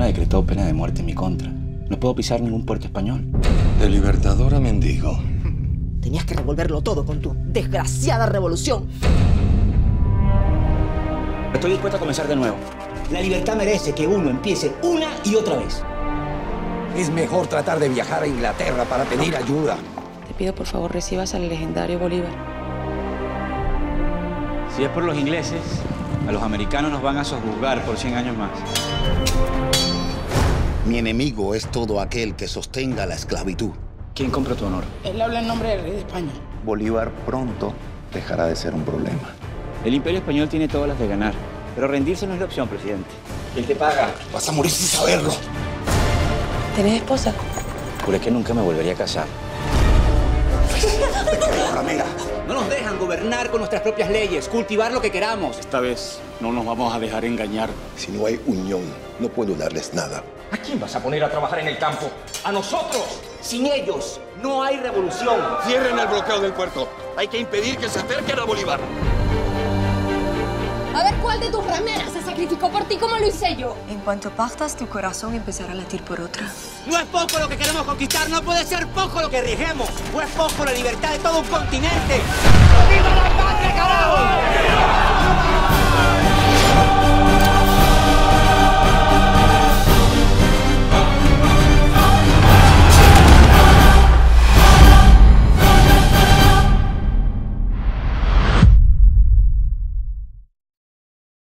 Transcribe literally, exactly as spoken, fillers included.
ha decretado pena de muerte en mi contra. No puedo pisar ningún puerto español. De libertador a mendigo. Tenías que revolverlo todo con tu desgraciada revolución. Estoy dispuesto a comenzar de nuevo. La libertad merece que uno empiece una y otra vez. Es mejor tratar de viajar a Inglaterra para pedir ayuda. Te pido por favor recibas al legendario Bolívar. Si es por los ingleses, a los americanos nos van a sojuzgar por cien años más. Mi enemigo es todo aquel que sostenga la esclavitud. ¿Quién compra tu honor? Él habla en nombre del rey de España. Bolívar pronto dejará de ser un problema. El Imperio Español tiene todas las de ganar, pero rendirse no es la opción, presidente. ¿Quién te paga? Vas a morir sin saberlo. ¿Tenés esposa? Juré que nunca me volvería a casar. Ramera. No nos dejan gobernar con nuestras propias leyes, cultivar lo que queramos. Esta vez no nos vamos a dejar engañar. Si no hay unión, no puedo darles nada. ¿A quién vas a poner a trabajar en el campo? ¡A nosotros! Sin ellos no hay revolución. Cierren el bloqueo del puerto. Hay que impedir que se acerquen a Bolívar. A ver cuál de tus rameras se sacrificó por ti como lo hice yo. En cuanto partas, tu corazón empezará a latir por otra. No es poco lo que queremos conquistar, no puede ser poco lo que arriesguemos. No es poco la libertad de todo un continente. ¡Viva la patria, carajo!